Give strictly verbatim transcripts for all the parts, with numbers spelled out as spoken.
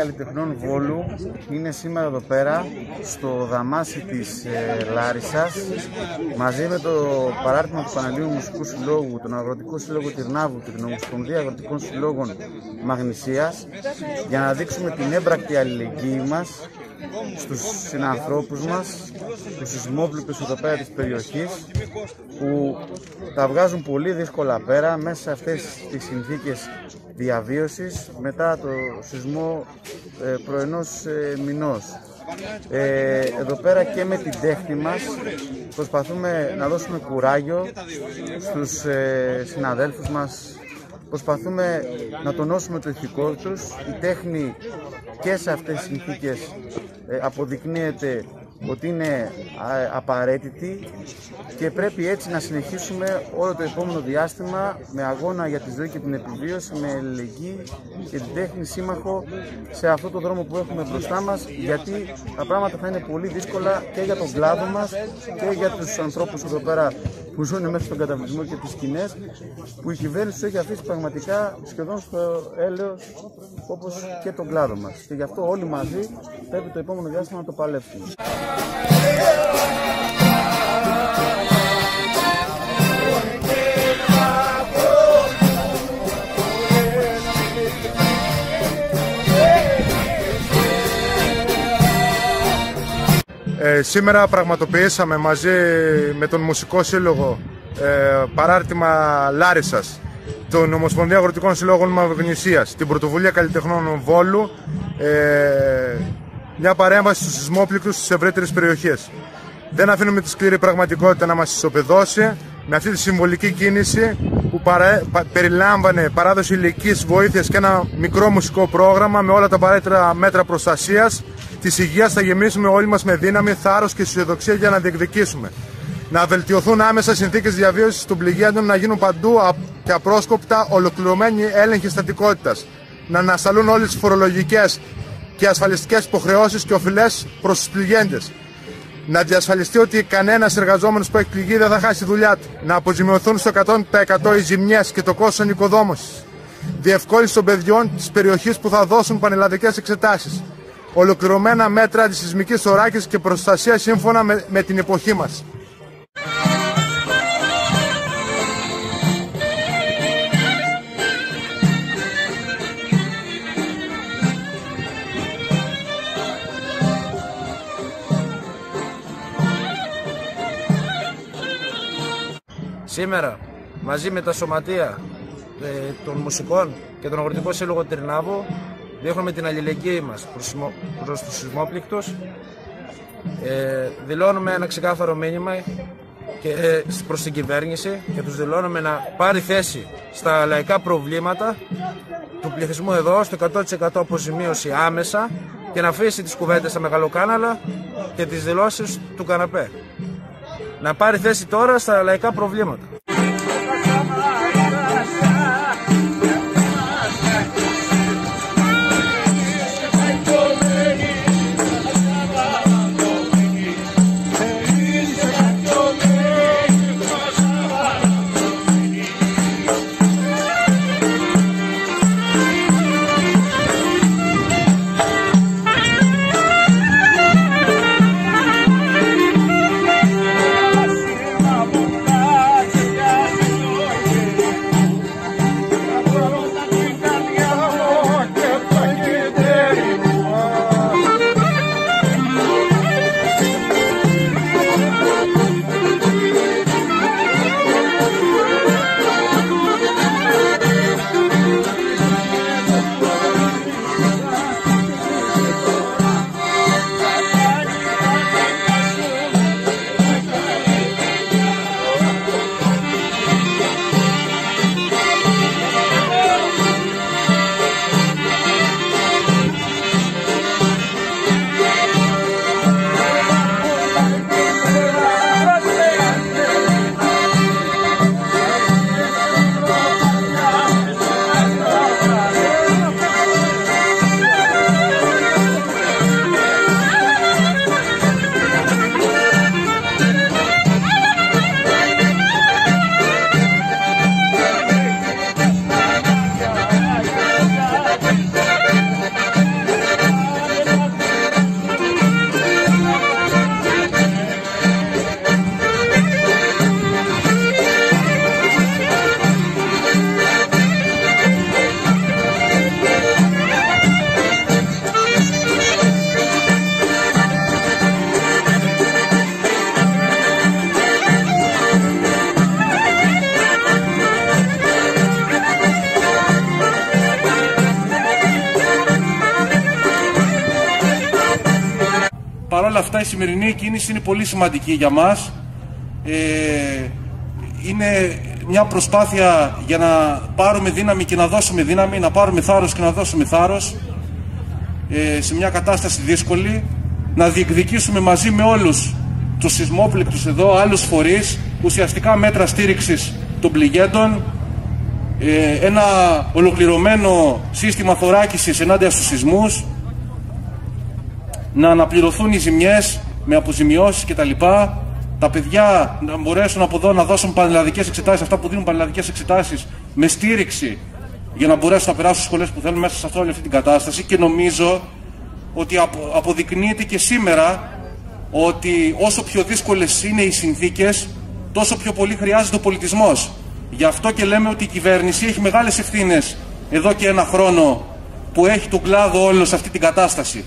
Καλλιτεχνών Βόλου είναι σήμερα εδώ πέρα στο δαμάσι της ε, Λάρισσας, μαζί με το παράρτημα του Πανελλήνιου Μουσικού Συλλόγου, τον Αγροτικό Σύλλογο Τυρνάβου και την Ομοσπονδία Αγροτικών Συλλόγων Μαγνησίας, για να δείξουμε την έμπρακτη αλληλεγγύη μας στους συνανθρώπους μας, στους σεισμόπληκτους εδώ πέρα της περιοχής, που τα βγάζουν πολύ δύσκολα πέρα μέσα σε αυτές τις συνθήκες διαβίωσης μετά το σεισμό ε, προενός ε, μηνός. Ε, εδώ πέρα και με την τέχνη μας προσπαθούμε να δώσουμε κουράγιο στους ε, συναδέλφους μας, προσπαθούμε να τονώσουμε το ηθικό τους. Η τέχνη και σε αυτές τις συνθήκες ε, αποδεικνύεται ότι είναι απαραίτητη και πρέπει έτσι να συνεχίσουμε όλο το επόμενο διάστημα με αγώνα για τη ζωή και την επιβίωση, με αλληλεγγύη και την τέχνη σύμμαχο σε αυτό το δρόμο που έχουμε μπροστά μας, γιατί τα πράγματα θα είναι πολύ δύσκολα και για τον κλάδο μας και για τους ανθρώπους εδώ πέρα που ζουν μέσα στον καταβλισμό και τις σκηνές, που η κυβέρνηση τους έχει αφήσει πραγματικά σχεδόν στο έλεος, όπως και τον κλάδο μας. Και γι' αυτό όλοι μαζί πρέπει το επόμενο διάστημα να το παλέψουμε. Ε, σήμερα πραγματοποιήσαμε μαζί με τον Μουσικό Σύλλογο ε, παράρτημα Λάρισσας, τον Ομοσπονδία Αγροτικών Συλλόγων Μαγνησίας, την Πρωτοβουλία Καλλιτεχνών Βόλου, ε, μια παρέμβαση στους σεισμόπληκτους στις ευρύτερες περιοχές. Δεν αφήνουμε τη σκληρή πραγματικότητα να μας ισοπεδώσει. Με αυτή τη συμβολική κίνηση που παρα... πα... περιλάμβανε παράδοση υλικής βοήθειας και ένα μικρό μουσικό πρόγραμμα με όλα τα απαραίτητα μέτρα προστασίας της υγείας, θα γεμίσουμε όλοι μας με δύναμη, θάρρος και αισιοδοξία για να διεκδικήσουμε. Να βελτιωθούν άμεσα συνθήκες διαβίωσης των πληγέντων, να γίνουν παντού και απρόσκοπτα ολοκληρωμένοι έλεγχοι στατικότητας, να ανασταλούν όλες τις φορολογικές και ασφαλιστικές υποχρεώσεις και οφειλές προς τους πληγέντες. Να διασφαλιστεί ότι κανένας εργαζόμενος που έχει πληγεί δεν θα χάσει τη δουλειά του. Να αποζημιωθούν στο εκατό τοις εκατό οι ζημιές και το κόστος ανοικοδόμησης. Διευκόλυνση των παιδιών της περιοχής που θα δώσουν πανελλαδικές εξετάσεις. Ολοκληρωμένα μέτρα αντισεισμικής θωράκισης και προστασία σύμφωνα με, με την εποχή μας. Σήμερα, μαζί με τα σωματεία ε, των μουσικών και τον Αγροτικό Σύλλογο Τυρνάβου, δείχνουμε την αλληλεγγύη μας προς, προς τους σεισμόπληκτους. Ε, δηλώνουμε ένα ξεκάθαρο μήνυμα και, ε, προς την κυβέρνηση και τους δηλώνουμε να πάρει θέση στα λαϊκά προβλήματα του πληθυσμού εδώ, στο εκατό τοις εκατό αποζημίωση άμεσα, και να αφήσει τις κουβέντες στα μεγαλοκάναλα και τις δηλώσεις του καναπέ. Να πάρει θέση τώρα στα λαϊκά προβλήματα. αυτά η σημερινή κίνηση είναι πολύ σημαντική για μας. Ε, είναι μια προσπάθεια για να πάρουμε δύναμη και να δώσουμε δύναμη, να πάρουμε θάρρος και να δώσουμε θάρρος ε, σε μια κατάσταση δύσκολη, να διεκδικήσουμε μαζί με όλους τους σεισμόπληκτους εδώ, άλλους φορείς, ουσιαστικά μέτρα στήριξης των πληγέντων, ε, ένα ολοκληρωμένο σύστημα θωράκισης ενάντια στους σεισμούς, να αναπληρωθούν οι ζημιές με αποζημιώσεις κτλ. Τα παιδιά να μπορέσουν από εδώ να δώσουν πανελλαδικές εξετάσεις, αυτά που δίνουν πανελλαδικές εξετάσεις, με στήριξη για να μπορέσουν να περάσουν στις σχολές που θέλουν μέσα σε αυτή, όλη αυτή την κατάσταση. Και νομίζω ότι αποδεικνύεται και σήμερα ότι όσο πιο δύσκολες είναι οι συνθήκες, τόσο πιο πολύ χρειάζεται ο πολιτισμός. Γι' αυτό και λέμε ότι η κυβέρνηση έχει μεγάλες ευθύνες εδώ και ένα χρόνο που έχει τον κλάδο όλο σε αυτή την κατάσταση.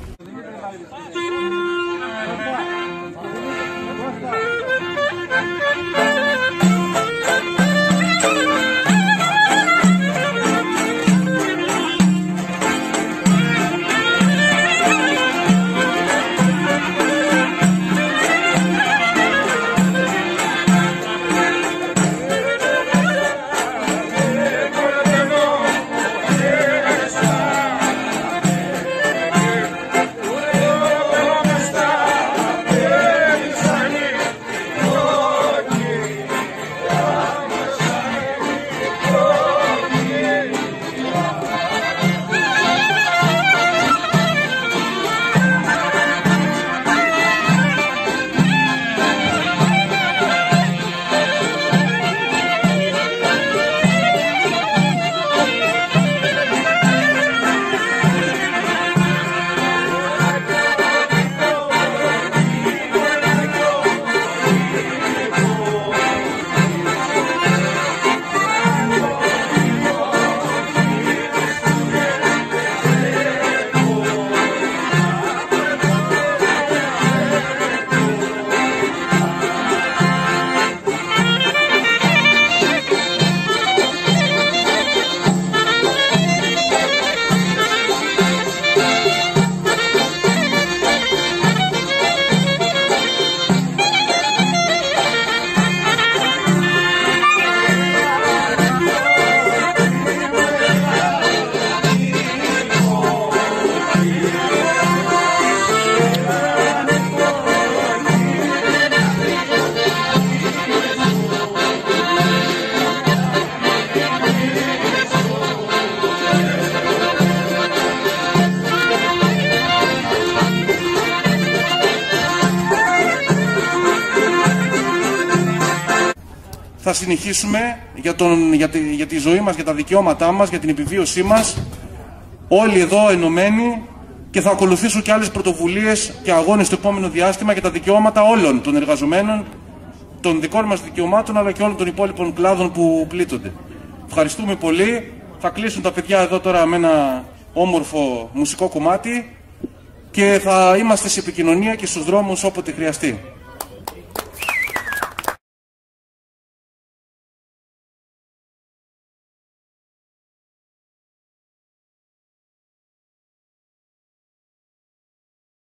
Θα συνεχίσουμε για, τον, για, τη, για τη ζωή μας, για τα δικαιώματά μας, για την επιβίωσή μας, όλοι εδώ ενωμένοι, και θα ακολουθήσουν και άλλες πρωτοβουλίες και αγώνες στο επόμενο διάστημα για τα δικαιώματα όλων των εργαζομένων, των δικών μας δικαιωμάτων, αλλά και όλων των υπόλοιπων κλάδων που πλήττονται. Ευχαριστούμε πολύ. Θα κλείσουν τα παιδιά εδώ τώρα με ένα όμορφο μουσικό κομμάτι και θα είμαστε σε επικοινωνία και στους δρόμους όποτε χρειαστεί.